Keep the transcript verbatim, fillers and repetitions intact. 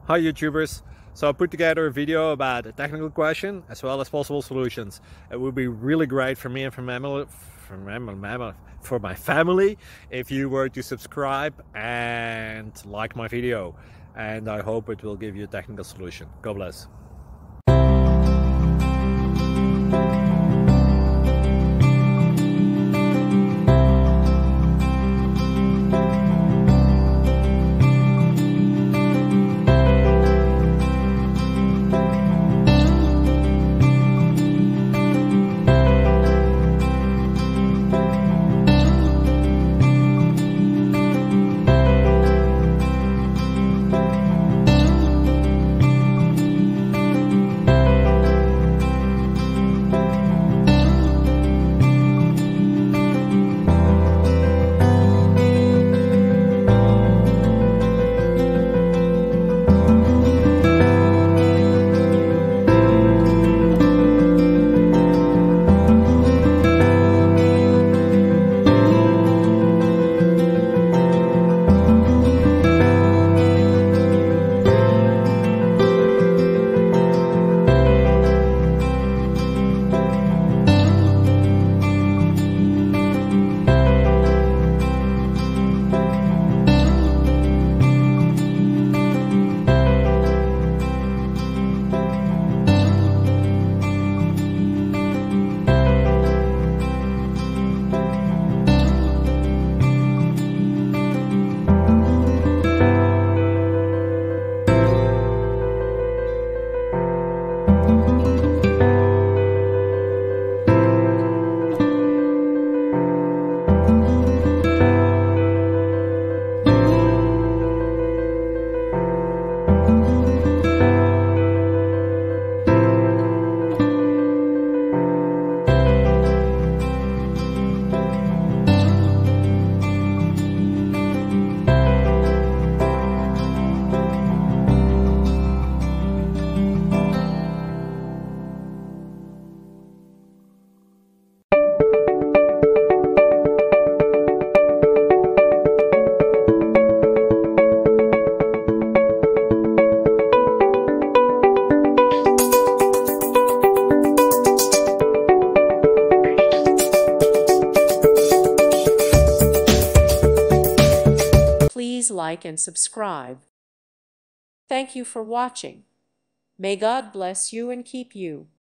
Hi YouTubers! So I put together a video about a technical question as well as possible solutions. It would be really great for me and for, mammal, for, mammal, for my family if you were to subscribe and like my video. And I hope it will give you a technical solution. God bless. Please like and subscribe. Thank you for watching. May God bless you and keep you.